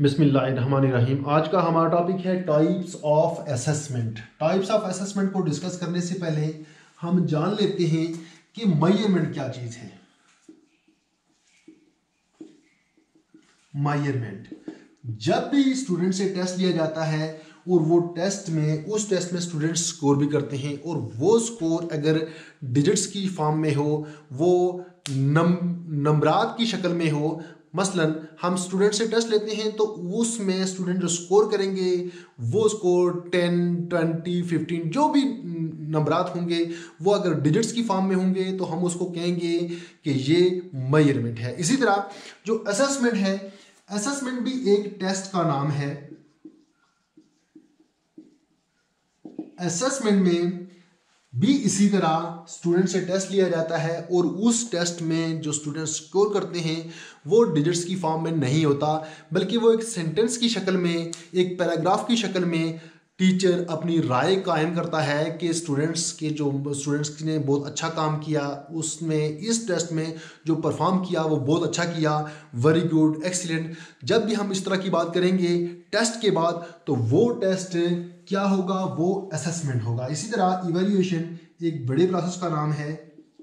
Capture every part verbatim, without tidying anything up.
बिस्मिल्लाहिर्रहमानिर्रहीम। आज का हमारा टॉपिक है types of assessment. Types of assessment को डिस्कस करने से पहले हम जान लेते हैं कि मेजरमेंट क्या चीज़ है। मेजरमेंट, जब भी स्टूडेंट से टेस्ट लिया जाता है और वो टेस्ट में उस टेस्ट में स्टूडेंट स्कोर भी करते हैं और वो स्कोर अगर डिजिट्स की फॉर्म में हो, वो नम नंबरात की शक्ल में हो, मसलन हम स्टूडेंट से टेस्ट लेते हैं तो उसमें स्टूडेंट जो स्कोर करेंगे वो स्कोर टेन ट्वेंटी फिफ्टीन जो भी नंबरात होंगे वो अगर डिजिट्स की फॉर्म में होंगे तो हम उसको कहेंगे कि ये मेजरमेंट है। इसी तरह जो असेसमेंट है, असेसमेंट भी एक टेस्ट का नाम है। असेसमेंट में भी इसी तरह स्टूडेंट से टेस्ट लिया जाता है और उस टेस्ट में जो स्टूडेंट स्कोर करते हैं वो डिजिट्स की फॉर्म में नहीं होता, बल्कि वो एक सेंटेंस की शक्ल में, एक पैराग्राफ की शक्ल में टीचर अपनी राय कायम करता है कि स्टूडेंट्स के जो स्टूडेंट्स ने बहुत अच्छा काम किया, उसमें इस टेस्ट में जो परफॉर्म किया वो बहुत अच्छा किया, वेरी गुड, एक्सीलेंट। जब भी हम इस तरह की बात करेंगे टेस्ट के बाद तो वो टेस्ट क्या होगा, वो असेसमेंट होगा। इसी तरह इवैल्यूएशन एक बड़े प्रोसेस का नाम है।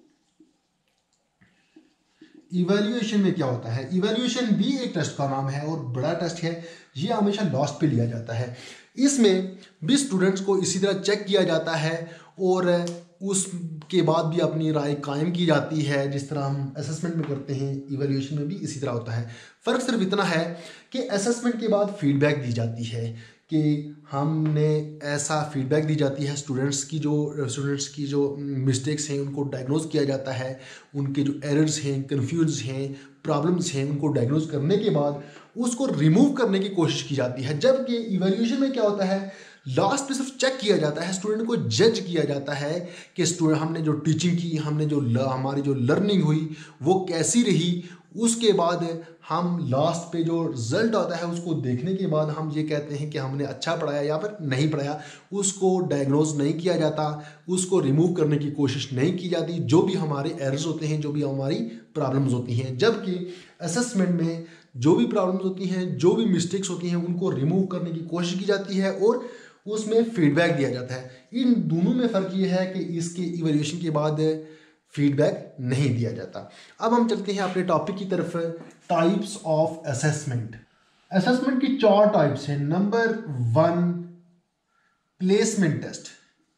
इवैल्यूएशन में क्या होता है, इवैल्यूएशन भी एक टेस्ट का नाम है और बड़ा टेस्ट है। ये हमेशा लास्ट पे लिया जाता है। इसमें भी स्टूडेंट्स को इसी तरह चेक किया जाता है और उसके बाद भी अपनी राय कायम की जाती है जिस तरह हम असेसमेंट में करते हैं। इवैल्यूएशन में भी इसी तरह होता है। फ़र्क सिर्फ इतना है कि असेसमेंट के बाद फीडबैक दी जाती है कि हमने ऐसा फीडबैक दी जाती है, स्टूडेंट्स की जो स्टूडेंट्स की जो मिस्टेक्स हैं उनको डायग्नोज किया जाता है, उनके जो एरर्स हैं, कन्फ्यूज हैं, प्रॉब्लम्स हैं, उनको डायग्नोज करने के बाद उसको रिमूव करने की कोशिश की जाती है। जबकि इवैल्यूएशन में क्या होता है, लास्ट में सिर्फ चेक किया जाता है, स्टूडेंट को जज किया जाता है कि स्टूडेंट हमने जो टीचिंग की, हमने जो हमारी जो लर्निंग हुई वो कैसी रही। उसके बाद हम लास्ट पे जो रिजल्ट आता है उसको देखने के बाद हम ये कहते हैं कि हमने अच्छा पढ़ाया या फिर नहीं पढ़ाया। उसको डायग्नोज नहीं किया जाता, उसको रिमूव करने की कोशिश नहीं की जाती, जो भी हमारे एरर्स होते हैं, जो भी हमारी प्रॉब्लम्स होती हैं। जबकि असेसमेंट में जो भी प्रॉब्लम्स होती हैं, जो भी मिस्टेक्स होती हैं, उनको रिमूव करने की कोशिश की जाती है और उसमें फीडबैक दिया जाता है। इन दोनों में फ़र्क ये है कि इसके इवैल्यूएशन के बाद फीडबैक नहीं दिया जाता। अब हम चलते हैं अपने टॉपिक की तरफ, टाइप्स ऑफ असेसमेंट। असेसमेंट की चार टाइप्स हैं। Number one, placement test.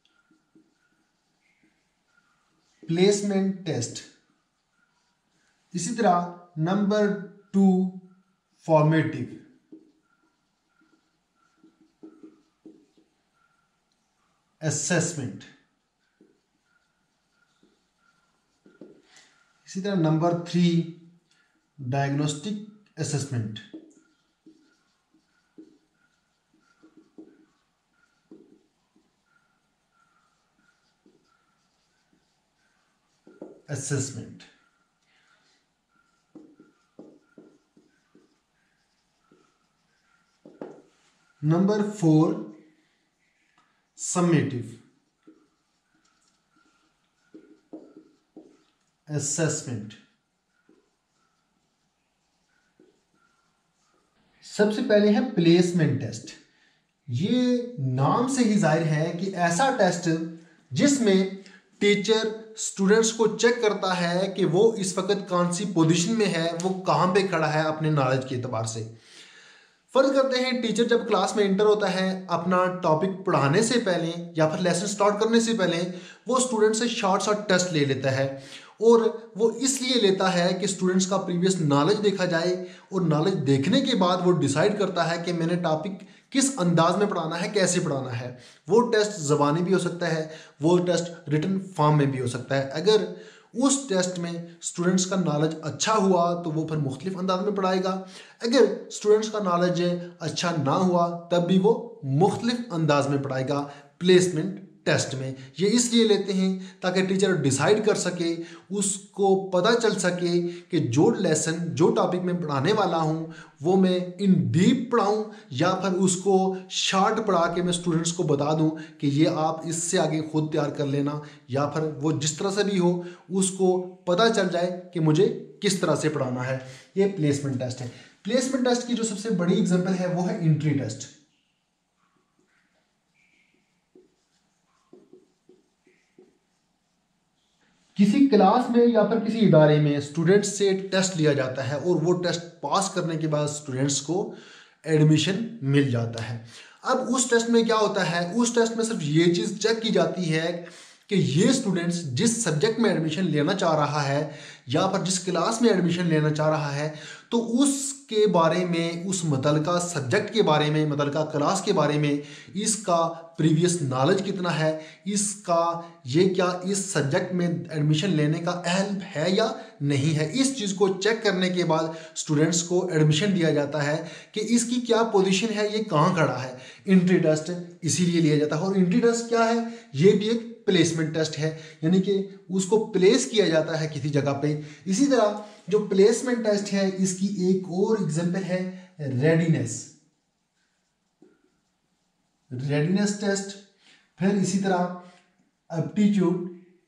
Placement test. इसी तरह नंबर टू, फॉर्मेटिव। असेसमेंट। इसी तरह number three, diagnostic assessment. Assessment. Number four, summative assessment. सबसे पहले है प्लेसमेंट टेस्ट। ये नाम से ही जाहिर है कि ऐसा टेस्ट जिसमें टीचर स्टूडेंट्स को चेक करता है कि वो इस वक्त कौन सी पोजीशन में है, वो कहाँ पे खड़ा है अपने नॉलेज के एतबार से। फर्ज करते हैं टीचर जब क्लास में एंटर होता है, अपना टॉपिक पढ़ाने से पहले या फिर लेसन स्टार्ट करने से पहले वो स्टूडेंट से शॉर्ट शॉर्ट टेस्ट ले लेता है और वो इसलिए लेता है कि स्टूडेंट्स का प्रीवियस नॉलेज देखा जाए और नॉलेज देखने के बाद वो डिसाइड करता है कि मैंने टॉपिक किस अंदाज में पढ़ाना है, कैसे पढ़ाना है। वो टेस्ट ज़बानी भी हो सकता है, वो टेस्ट रिटन फॉर्म में भी हो सकता है। अगर उस टेस्ट में स्टूडेंट्स का नॉलेज अच्छा हुआ तो वो फिर मुख्तलिफ अंदाज में पढ़ाएगा। अगर स्टूडेंट्स का नॉलेज अच्छा ना हुआ तब भी वो मुख्तलिफ अंदाज में पढ़ाएगा। प्लेसमेंट टेस्ट में ये इसलिए लेते हैं ताकि टीचर डिसाइड कर सके, उसको पता चल सके कि जो लेसन, जो टॉपिक मैं पढ़ाने वाला हूँ वो मैं इन डीप पढ़ाऊँ या फिर उसको शॉर्ट पढ़ा के मैं स्टूडेंट्स को बता दूँ कि ये आप इससे आगे खुद तैयार कर लेना, या फिर वो जिस तरह से भी हो उसको पता चल जाए कि मुझे किस तरह से पढ़ाना है। ये प्लेसमेंट टेस्ट है। प्लेसमेंट टेस्ट की जो सबसे बड़ी एग्जांपल है वो है एंट्री टेस्ट। किसी क्लास में या फिर किसी इदारे में स्टूडेंट्स से टेस्ट लिया जाता है और वो टेस्ट पास करने के बाद स्टूडेंट्स को एडमिशन मिल जाता है। अब उस टेस्ट में क्या होता है, उस टेस्ट में सिर्फ ये चीज़ चेक की जाती है कि ये स्टूडेंट्स जिस सब्जेक्ट में एडमिशन लेना चाह रहा है या फिर जिस क्लास में एडमिशन लेना चाह रहा है तो उसके बारे में, उस मुतलका सब्जेक्ट के बारे में, मुतलका क्लास के बारे में इसका प्रीवियस नॉलेज कितना है, इसका ये क्या इस सब्जेक्ट में एडमिशन लेने का अहल है या नहीं है। इस चीज़ को चेक करने के बाद स्टूडेंट्स को एडमिशन दिया जाता है कि इसकी क्या पोजीशन है, ये कहाँ खड़ा है। एंट्री टेस्ट इसीलिए लिया जाता है। और एंट्री टेस्ट क्या है, ये भी एक प्लेसमेंट टेस्ट है, यानी कि उसको प्लेस किया जाता है किसी जगह पे। इसी तरह जो प्लेसमेंट टेस्ट है इसकी एक और एग्जांपल है रेडीनेस रेडीनेस टेस्ट। फिर इसी तरह एप्टीट्यूड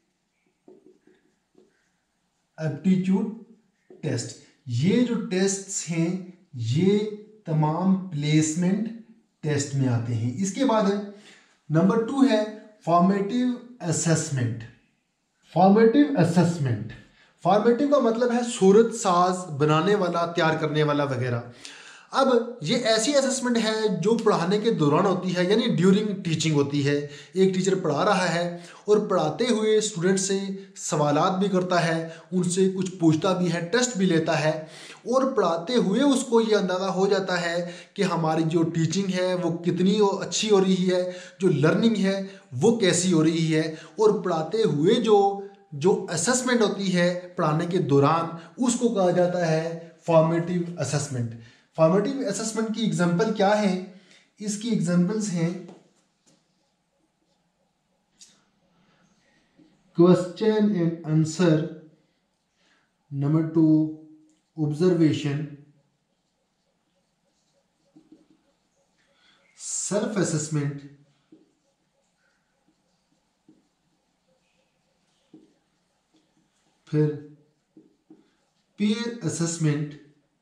एप्टीट्यूड टेस्ट। ये जो टेस्ट्स हैं ये तमाम प्लेसमेंट टेस्ट में आते हैं। इसके बाद नंबर टू है formative assessment. Formative assessment, formative का मतलब है सूरत साज बनाने वाला, तैयार करने वाला वगैरह। अब ये ऐसी असेसमेंट है जो पढ़ाने के दौरान होती है, यानी ड्यूरिंग टीचिंग होती है। एक टीचर पढ़ा रहा है और पढ़ाते हुए स्टूडेंट से सवालात भी करता है, उनसे कुछ पूछता भी है, टेस्ट भी लेता है और पढ़ाते हुए उसको ये अंदाज़ा हो जाता है कि हमारी जो टीचिंग है वो कितनी अच्छी हो रही है, जो लर्निंग है वो कैसी हो रही है। और पढ़ाते हुए जो जो असेसमेंट होती है पढ़ाने के दौरान उसको कहा जाता है फॉर्मेटिव असेसमेंट। फॉर्मेटिव असेसमेंट की एग्जांपल क्या है, इसकी एग्जांपल्स हैं question and answer, number two observation, self assessment, फिर peer assessment,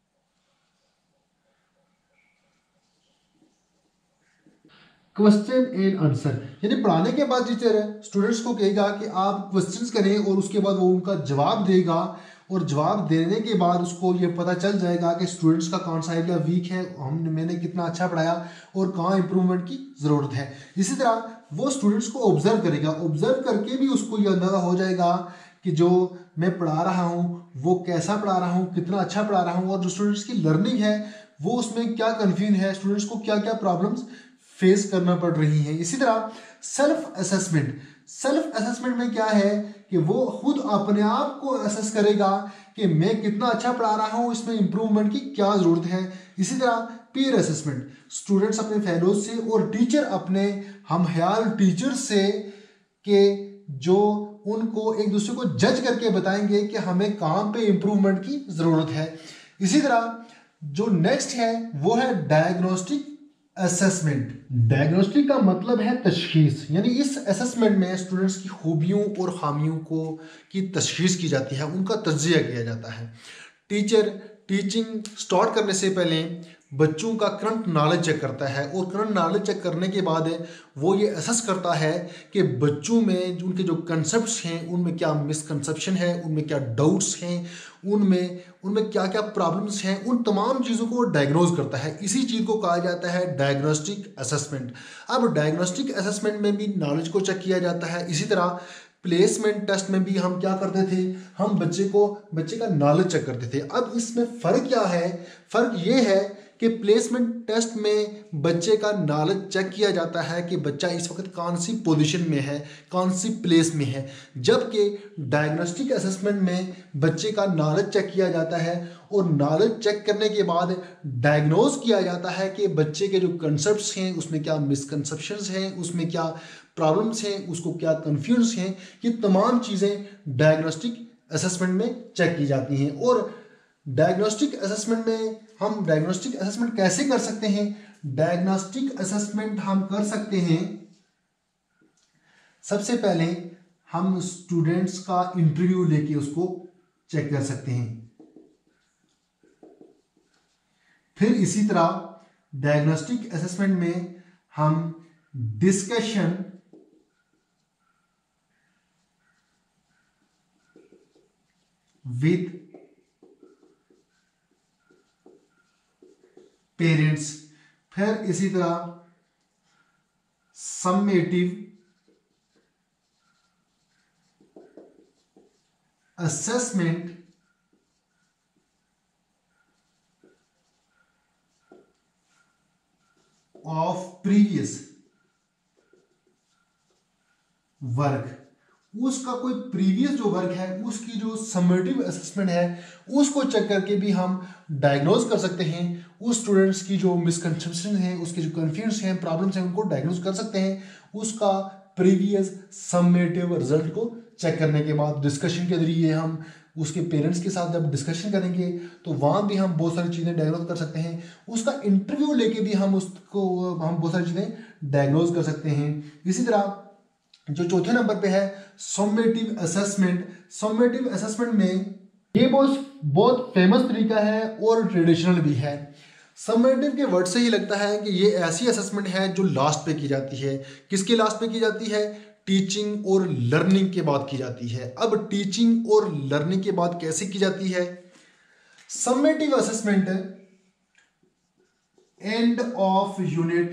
question and answer. यानी पढ़ाने के बाद टीचर स्टूडेंट्स को कहेगा कि आप क्वेश्चंस करें और उसके बाद वो उनका जवाब देगा और जवाब देने के बाद उसको ये पता चल जाएगा कि स्टूडेंट्स का कौन सा एरिया वीक है, हमने मैंने कितना अच्छा पढ़ाया और कहाँ इंप्रूवमेंट की ज़रूरत है। इसी तरह वो स्टूडेंट्स को ऑब्जर्व करेगा, ऑब्जर्व करके भी उसको ये अंदाज़ा हो जाएगा कि जो मैं पढ़ा रहा हूँ वो कैसा पढ़ा रहा हूँ, कितना अच्छा पढ़ा रहा हूँ और जो स्टूडेंट्स की लर्निंग है वो उसमें क्या कन्फ्यूजन है, स्टूडेंट्स को क्या क्या प्रॉब्लम्स फेस करना पड़ रही है। इसी तरह सेल्फ असेसमेंट, सेल्फ असेसमेंट में क्या है कि वो खुद अपने आप को असेस करेगा कि मैं कितना अच्छा पढ़ा रहा हूँ, इसमें इंप्रूवमेंट की क्या ज़रूरत है। इसी तरह पीयर असेसमेंट, स्टूडेंट्स अपने फेलोज से और टीचर अपने हमख्याल टीचर से के जो उनको एक दूसरे को जज करके बताएंगे कि हमें कहाँ पे इंप्रूवमेंट की ज़रूरत है। इसी तरह जो नेक्स्ट है वो है डायग्नोस्टिक असेसमेंट। डायग्नोस्टिक का मतलब है तशखीस, यानी इस असेसमेंट में स्टूडेंट्स की खूबियों और खामियों को की तशखीस की जाती है, उनका तज्जिया किया जाता है। टीचर टीचिंग स्टार्ट करने से पहले बच्चों का करंट नॉलेज चेक करता है और करंट नॉलेज चेक करने के बाद वो ये असेस करता है कि बच्चों में उनके जो कंसेप्ट्स हैं उनमें क्या मिसकंसेप्शन है, उनमें क्या डाउट्स हैं, उनमें उनमें क्या क्या प्रॉब्लम्स हैं, उन तमाम चीज़ों को डायग्नोज करता है। इसी चीज़ को कहा जाता है डायग्नोस्टिक असेसमेंट। अब डायग्नोस्टिक असेसमेंट में भी नॉलेज को चेक किया जाता है। इसी तरह प्लेसमेंट टेस्ट में भी हम क्या करते थे, हम बच्चे को बच्चे का नॉलेज चेक करते थे। अब इसमें फ़र्क क्या है, फ़र्क ये है कि प्लेसमेंट टेस्ट में बच्चे का नॉलेज चेक किया जाता है कि बच्चा इस वक्त कौन सी पोजीशन में है, कौन सी प्लेस में है, जबकि डायग्नोस्टिक असेसमेंट में बच्चे का नॉलेज चेक किया जाता है और नॉलेज चेक करने के बाद डायग्नोज किया जाता है कि बच्चे के जो कंसेप्ट्स हैं उसमें क्या मिसकंसेप्शंस हैं, उसमें क्या प्रॉब्लम्स हैं, उसको क्या कन्फ्यूजन हैं। ये तमाम चीज़ें डायग्नोस्टिक असेसमेंट में चेक की जाती हैं। और डायग्नोस्टिक असेसमेंट में हम डायग्नोस्टिक असेसमेंट कैसे कर सकते हैं, डायग्नोस्टिक असेसमेंट हम कर सकते हैं, सबसे पहले हम स्टूडेंट्स का इंटरव्यू लेके उसको चेक कर सकते हैं। फिर इसी तरह डायग्नोस्टिक असेसमेंट में हम डिस्कशन विद पेरेंट्स, फिर इसी तरह summative assessment of previous work, उसका कोई प्रीवियस जो वर्क है उसकी जो समेटिव असेसमेंट है उसको चेक करके भी हम डायग्नोज कर सकते हैं। उस स्टूडेंट्स की जो मिसकंसेप्शन है, उसके जो कन्फ्यूजन हैं, प्रॉब्लम्स हैं, उनको डायग्नोज कर सकते हैं उसका प्रीवियस समेटिव रिजल्ट को चेक करने के बाद। डिस्कशन के जरिए हम उसके पेरेंट्स के साथ जब डिस्कशन करेंगे तो वहाँ भी हम बहुत सारी चीज़ें डायग्नोज कर सकते हैं। उसका इंटरव्यू लेके भी हम उसको हम बहुत सारी चीज़ें डायग्नोज कर सकते हैं। इसी तरह जो चौथे नंबर पे है समेटिव असेसमेंट। समेटिव असेसमेंट में ये बहुत बहुत फेमस तरीका है और ट्रेडिशनल भी है। समेटिव के वर्ड से ही लगता है कि ये ऐसी असेसमेंट है जो लास्ट पे की जाती है। किसके लास्ट पे की जाती है? टीचिंग और लर्निंग के बाद की जाती है। अब टीचिंग और लर्निंग के बाद कैसे की जाती है? Summative assessment end of unit,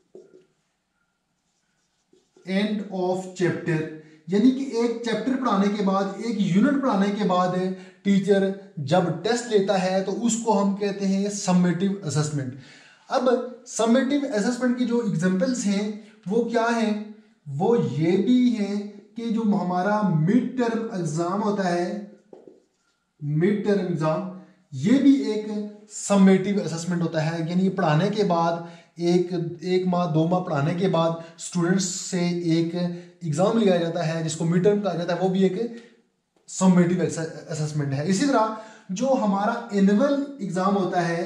end of chapter, यानी कि एक चैप्टर पढ़ाने के बाद, एक यूनिट पढ़ाने के बाद टीचर जब टेस्ट लेता है तो उसको हम कहते हैं समेटिव असेसमेंट। अब समेटिव असेसमेंट की जो एग्जांपल्स हैं वो क्या हैं? वो ये भी हैं कि जो हमारा मिड टर्म एग्जाम होता है, मिड टर्म एग्जाम, ये भी एक समेटिव असेसमेंट होता है। यानी पढ़ाने के बाद एक एक माह दो माह पढ़ाने के बाद स्टूडेंट्स से एक एग्जाम लिया जाता है जिसको मिड टर्म कहा जाता है, वो भी एक समेटिव असेसमेंट है। इसी तरह जो हमारा एनुअल एग्जाम होता है,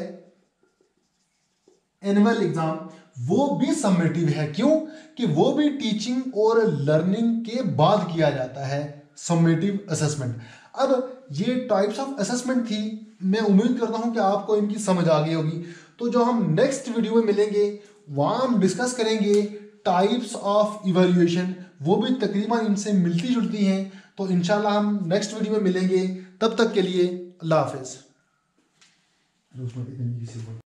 एनुअल एग्जाम, वो भी समेटिव है। क्यों? कि वो भी टीचिंग और लर्निंग के बाद किया जाता है, समेटिव असेसमेंट। अब ये टाइप्स ऑफ असेसमेंट थी, मैं उम्मीद करता हूं कि आपको इनकी समझ आ गई होगी। तो जो हम नेक्स्ट वीडियो में मिलेंगे वहां हम डिस्कस करेंगे टाइप्स ऑफ इवैल्यूएशन, वो भी तकरीबन इनसे मिलती जुलती हैं। तो इंशाल्लाह हम नेक्स्ट वीडियो में मिलेंगे, तब तक के लिए अल्लाह हाफिज।